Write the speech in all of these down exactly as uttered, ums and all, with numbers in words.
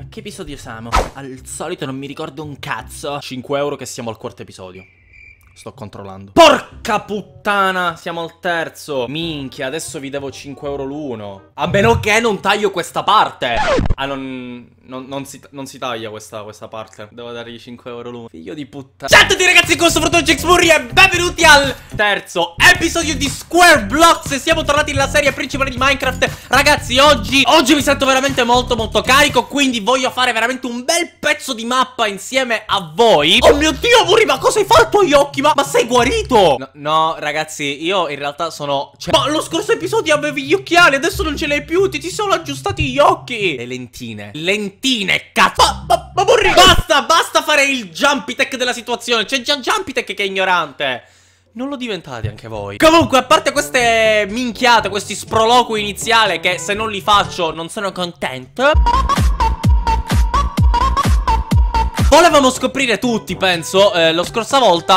che episodio siamo? Al solito non mi ricordo un cazzo. cinque euro che siamo al quarto episodio. Sto controllando. Porca puttana, siamo al terzo. Minchia, adesso vi devo cinque euro l'uno. A meno che non taglio questa parte. Ah, non, non, non, si, non si taglia questa, questa parte. Devo dargli cinque euro l'uno. Figlio di puttana. Ciao a tutti ragazzi, con questo Fortuna Jaxburri e benvenuti al terzo episodio di Square Blocks. Siamo tornati nella serie principale di Minecraft. Ragazzi, oggi, oggi mi sento veramente molto molto carico, quindi voglio fare veramente un bel pezzo di mappa insieme a voi. Oh mio Dio, Burri, ma cosa hai fatto agli occhi? Ma Ma sei guarito? No, no, ragazzi, io in realtà sono... Cioè... Ma lo scorso episodio avevi gli occhiali, adesso non ce li hai più, ti, ti sono aggiustati gli occhi. Le lentine. Lentine, cazzo. Ma, ma, ma Burri, basta, basta fare il jumpy tech della situazione. C'è già jumpy tech che è ignorante. Non lo diventate anche voi. Comunque, a parte queste minchiate, questi sproloqui iniziali che se non li faccio non sono contento, volevamo scoprire tutti, penso, eh, lo scorsa volta.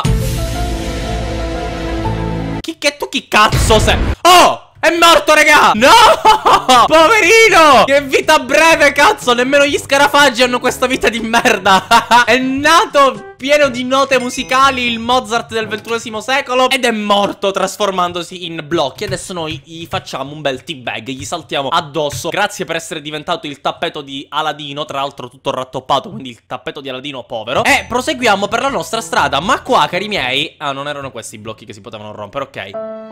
Chi che tu chi cazzo sei? Oh! È morto, raga! No! Poverino! Che vita breve, cazzo! Nemmeno gli scarafaggi hanno questa vita di merda. È nato pieno di note musicali, il Mozart del ventunesimo secolo, ed è morto trasformandosi in blocchi. Adesso noi gli facciamo un bel teabag, gli saltiamo addosso. Grazie per essere diventato il tappeto di Aladino, tra l'altro tutto rattoppato, quindi il tappeto di Aladino povero. E proseguiamo per la nostra strada. Ma qua, cari miei... Ah, non erano questi i blocchi che si potevano rompere, ok.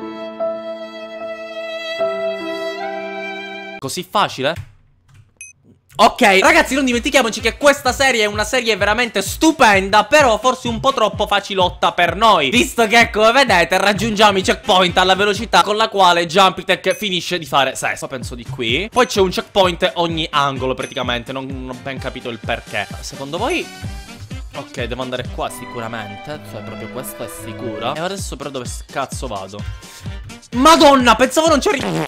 Così facile? Ok, ragazzi, non dimentichiamoci che questa serie è una serie veramente stupenda, però forse un po' troppo facilotta per noi, visto che, come vedete, raggiungiamo i checkpoint alla velocità con la quale Jumpy Tech finisce di fare sesso. Penso di qui. Poi c'è un checkpoint ogni angolo praticamente. Non, non ho ben capito il perché. Secondo voi... Ok, devo andare qua sicuramente. Cioè proprio questo è sicuro. E adesso però dove cazzo vado? Madonna, pensavo non c'eri...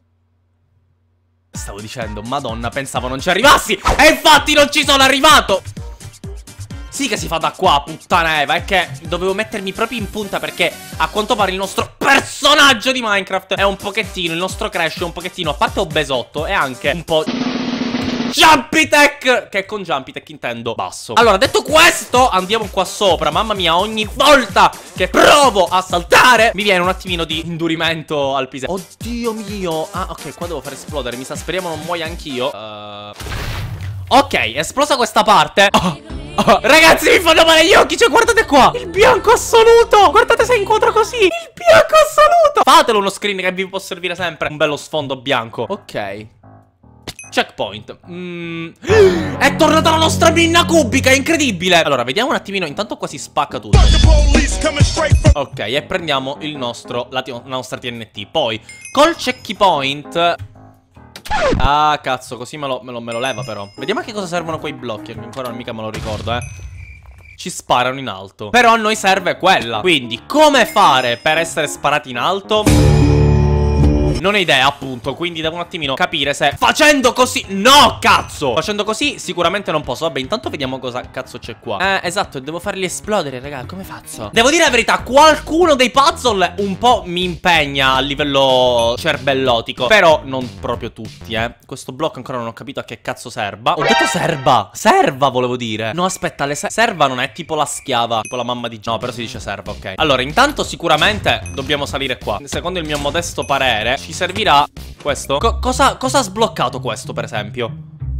Stavo dicendo, madonna, pensavo non ci arrivassi. E infatti non ci sono arrivato. Sì che si fa da qua, puttana Eva. È che dovevo mettermi proprio in punta, perché a quanto pare il nostro personaggio di Minecraft è un pochettino, il nostro Crash è un pochettino, a parte obesotto, è anche un po' Jumpy Tech, che con Jumpy Tech intendo basso. Allora, detto questo, andiamo qua sopra. Mamma mia, ogni volta che provo a saltare mi viene un attimino di indurimento al pisello. Oddio mio. Ah, ok, qua devo far esplodere. Mi sa, speriamo non muoia anch'io. uh... Ok, è esplosa questa parte. oh. Oh, ragazzi, mi fanno male gli occhi. Cioè, guardate qua, il bianco assoluto. Guardate se inquadro così, il bianco assoluto. Fatelo uno screen che vi può servire sempre. Un bello sfondo bianco. Ok, checkpoint. mm. È tornata la nostra minna cubica, è incredibile. Allora, vediamo un attimino. Intanto qua si spacca tutto. Ok, e prendiamo il nostro, la, la nostra T N T. Poi, col checkpoint... Ah, cazzo, così me lo, me, lo, me lo leva però. Vediamo a che cosa servono quei blocchi, che ancora mica me lo ricordo, eh. Ci sparano in alto. Però a noi serve quella. Quindi, come fare per essere sparati in alto? Non ho idea, appunto. Quindi devo un attimino capire se facendo così... No, cazzo! Facendo così sicuramente non posso. Vabbè, intanto vediamo cosa cazzo c'è qua. Eh, esatto, devo farli esplodere, raga. Come faccio? Devo dire la verità, qualcuno dei puzzle un po' mi impegna a livello cerbellotico, però non proprio tutti, eh. Questo blocco ancora non ho capito a che cazzo serva. Ho detto serva. Serva volevo dire. No, aspetta, le se serva non è tipo la schiava, tipo la mamma di... No, però si dice serva, ok. Allora, intanto sicuramente dobbiamo salire qua. Secondo il mio modesto parere ci servirà questo. Co cosa, cosa ha sbloccato questo, per esempio?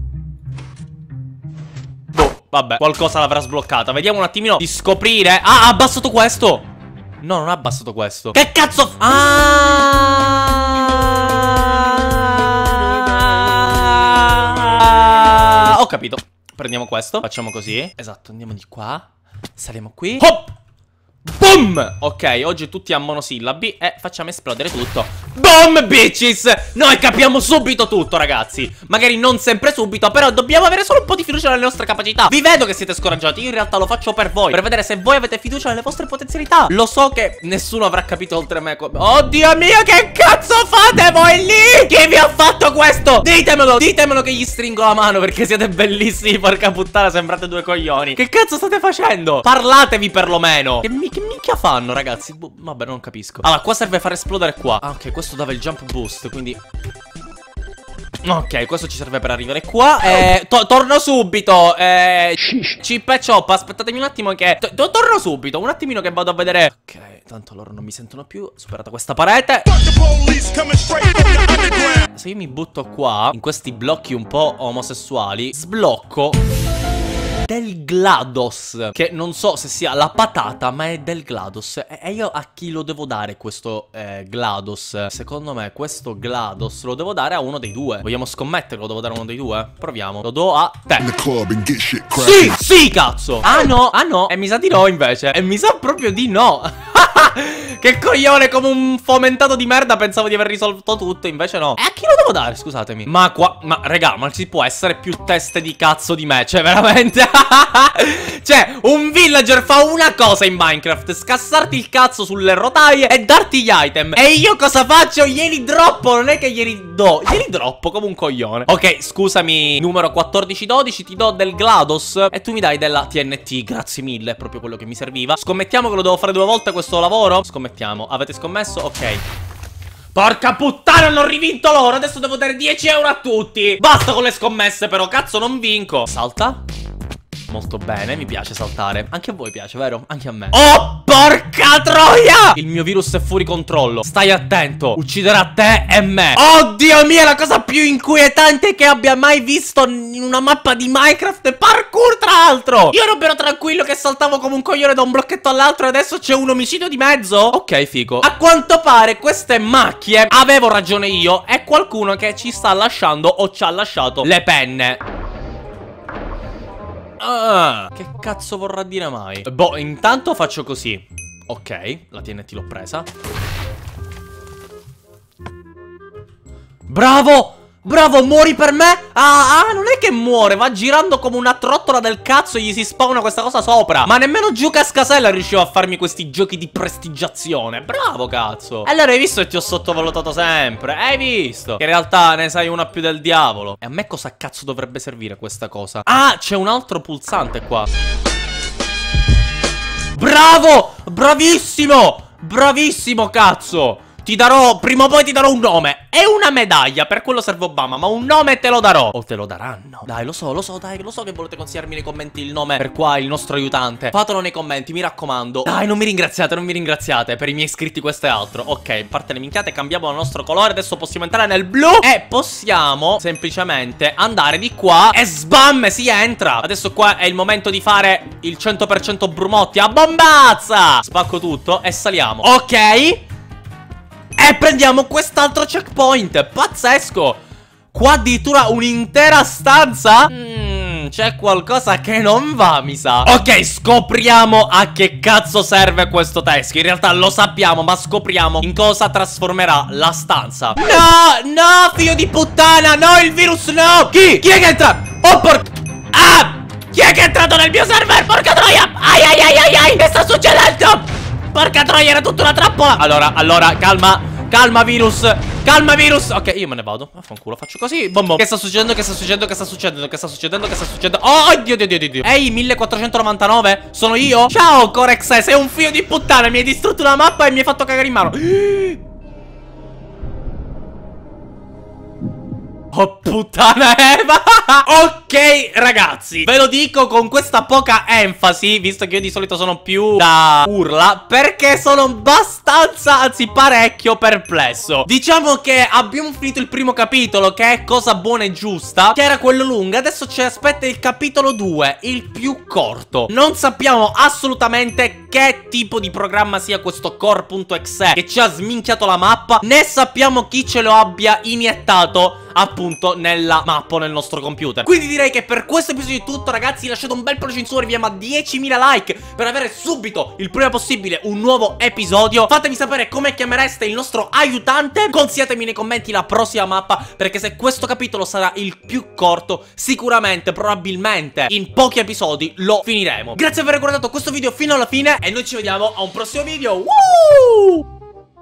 Boh, vabbè, qualcosa l'avrà sbloccata. Vediamo un attimino di scoprire. Ah, ha abbassato questo. No, non ha abbassato questo. Che cazzo? Ah, ho capito. Prendiamo questo, facciamo così. Esatto, andiamo di qua. Saliamo qui. Hop! Boom! Ok, oggi tutti a monosillabi e facciamo esplodere tutto. Boom, bitches! Noi capiamo subito tutto, ragazzi. Magari non sempre subito, però dobbiamo avere solo un po' di fiducia nelle nostre capacità. Vi vedo che siete scoraggiati, io in realtà lo faccio per voi, per vedere se voi avete fiducia nelle vostre potenzialità. Lo so che nessuno avrà capito oltre me. Oddio mio, che cazzo fate voi lì? Chi vi ha fatto questo? Ditemelo, ditemelo che gli stringo la mano, perché siete bellissimi, porca puttana, sembrate due coglioni. Che cazzo state facendo? Parlatevi perlomeno. Che mi Che minchia fanno, ragazzi? Boh, vabbè, non capisco. Allora, qua serve far esplodere qua. Ah, ok, questo dava il jump boost, quindi Ok, questo ci serve per arrivare qua. Eh, to torno subito. Eh, Chip e Chop, aspettatemi un attimo che to to torno subito, un attimino che vado a vedere. Ok, tanto loro non mi sentono più. Superata questa parete. Se io mi butto qua, in questi blocchi un po' omosessuali, sblocco del GLaDOS, che non so se sia la patata, ma è del GLaDOS. E io a chi lo devo dare questo eh, GLaDOS? Secondo me questo GLaDOS lo devo dare a uno dei due. Vogliamo scommettere, lo devo dare a uno dei due? Proviamo. Lo do a te. Sì, sì, cazzo. Ah no, ah no. E mi sa di no invece. E mi sa proprio di no. Che coglione, come un fomentato di merda. Pensavo di aver risolto tutto, invece no. E a chi lo devo dare, scusatemi? Ma qua, ma raga, ma ci può essere più teste di cazzo di me? Cioè, veramente. Cioè, un villager fa una cosa in Minecraft: scassarti il cazzo sulle rotaie e darti gli item. E io cosa faccio? Glieli droppo, non è che glieli do, glieli droppo come un coglione. Ok, scusami, numero quattordici dodici, ti do del GLaDOS e tu mi dai della T N T. Grazie mille, è proprio quello che mi serviva. Scommettiamo che lo devo fare due volte questo lavoro? Scommettiamo. Avete scommesso? Ok. Porca puttana, hanno rivinto loro. Adesso devo dare dieci euro a tutti. Basta con le scommesse però, cazzo, non vinco. Salta. Molto bene, mi piace saltare. Anche a voi piace, vero? Anche a me. Oh, porca troia! Il mio virus è fuori controllo. Stai attento, ucciderà te e me. Oddio mio, la cosa più inquietante che abbia mai visto in una mappa di Minecraft è parkour, tra l'altro. Io ero però tranquillo che saltavo come un coglione da un blocchetto all'altro e adesso c'è un omicidio di mezzo? Ok, figo. A quanto pare queste macchie, avevo ragione io, è qualcuno che ci sta lasciando o ci ha lasciato le penne. Ah, che cazzo vorrà dire mai? Boh, intanto faccio così. Ok, la T N T l'ho presa. Bravo! Bravo, muori per me? Ah, ah, non è che muore, va girando come una trottola del cazzo e gli si spawna questa cosa sopra. Ma nemmeno giù cascasella riusciva a farmi questi giochi di prestigiazione. Bravo, cazzo. Allora hai visto che ti ho sottovalutato sempre? Hai visto? Che in realtà ne sai una più del diavolo. E a me cosa cazzo dovrebbe servire questa cosa? Ah, c'è un altro pulsante qua. Bravo! Bravissimo! Bravissimo, cazzo! Ti darò, prima o poi ti darò un nome e una medaglia, per quello serve Obama, ma un nome te lo darò. O te lo daranno. Dai, lo so, lo so, dai, lo so che volete consigliarmi nei commenti il nome per qua, il nostro aiutante. Fatelo nei commenti, mi raccomando. Dai, non mi ringraziate, non mi ringraziate. Per i miei iscritti questo è altro. Ok, a parte le minchiate, cambiamo il nostro colore. Adesso possiamo entrare nel blu e possiamo semplicemente andare di qua e sbam, si entra. Adesso qua è il momento di fare il cento per cento brumotti a bombazza. Spacco tutto e saliamo. Ok. E prendiamo quest'altro checkpoint. Pazzesco. Qua addirittura un'intera stanza. Mmm, c'è qualcosa che non va, mi sa. Ok, scopriamo a che cazzo serve questo test. In realtà lo sappiamo, ma scopriamo in cosa trasformerà la stanza. No, no, figlio di puttana. No, il virus no. Chi? Chi è che entra? Oh, por... Ah, chi è che è entrato nel mio server? Porca troia. Ai, ai, ai, ai, ai. Che sta succedendo? Porca troia, era tutta una trappola. Allora, allora, calma. Calma virus, calma virus. Ok, io me ne vado, affanculo, faccio così. Bom bom. Che sta succedendo, che sta succedendo, che sta succedendo, che sta succedendo, che sta succedendo. Oh, Dio, Dio, Dio, Dio. Ehi, millequattrocentonovantanove, sono io? Ciao, Corex, sei un figlio di puttana. Mi hai distrutto una mappa e mi hai fatto cagare in mano. Oh puttana Eva. Ok ragazzi, ve lo dico con questa poca enfasi, visto che io di solito sono più da urla, perché sono abbastanza, anzi parecchio perplesso. Diciamo che abbiamo finito il primo capitolo, che è cosa buona e giusta, che era quello lungo. Adesso ci aspetta il capitolo due, il più corto. Non sappiamo assolutamente che tipo di programma sia questo core.exe che ci ha sminchiato la mappa, né sappiamo chi ce lo abbia iniettato appunto nella mappa, nel nostro computer. Quindi direi che per questo episodio è tutto ragazzi. Lasciate un bel pollice in su, arriviamo a diecimila like per avere subito, il prima possibile, un nuovo episodio. Fatemi sapere come chiamereste il nostro aiutante. Consigliatemi nei commenti la prossima mappa, perché se questo capitolo sarà il più corto, sicuramente, probabilmente in pochi episodi lo finiremo. Grazie per aver guardato questo video fino alla fine e noi ci vediamo a un prossimo video. Woo!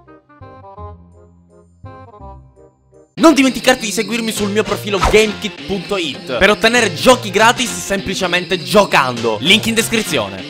Non dimenticarti di seguirmi sul mio profilo GameKit punto it per ottenere giochi gratis semplicemente giocando. Link in descrizione.